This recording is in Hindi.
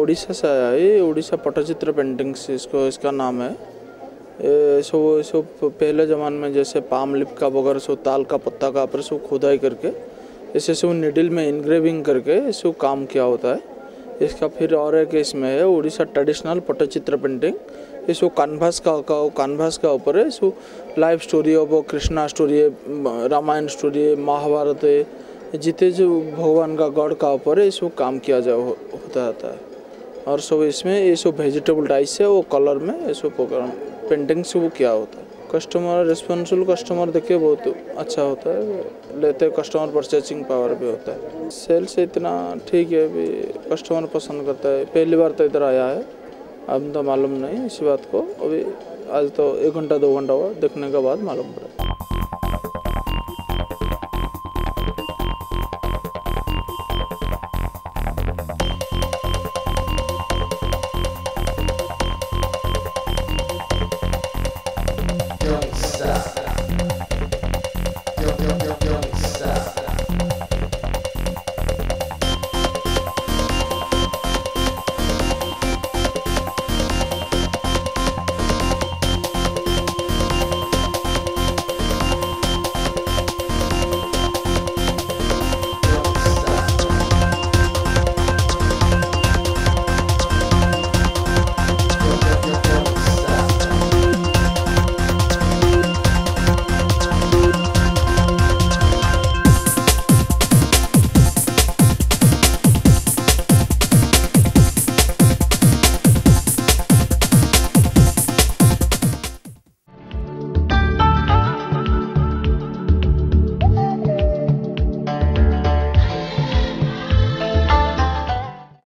उड़ीसा से आया है। उड़ीसा पट्टचित्र पेंटिंग्स इसका नाम है। सो पहले ज़माने में जैसे पाम लिप का वगैरह सो ताल का पत्ता का पर सो खुदाई करके इसे सो निडल में इनग्रेविंग करके इसको काम किया होता है। इसका फिर और एक इसमें है उड़ीसा ट्रेडिशनल पट्टचित्र पेंटिंग। इसको कानभास का ऊपर है। इसको लाइफ स्टोरी है, वो कृष्णा स्टोरी है, रामायण स्टोरी है, महाभारत है, जितने जो भगवान का गॉड का ऊपर है इसको काम किया होता है। और सब इसमें ये सब वेजिटेबल डाइस है, वो कलर में ये सब पेंटिंग से वो किया होता है। कस्टमर रिस्पॉन्सिबल कस्टमर देखिए बहुत अच्छा होता है, लेते कस्टमर परचेसिंग पावर भी होता है। सेल से इतना ठीक है, अभी कस्टमर पसंद करता है। पहली बार तो इधर आया है, अब तो मालूम नहीं इसी बात को। अभी आज तो 1 घंटा 2 घंटा हुआ, देखने के बाद मालूम पड़ा।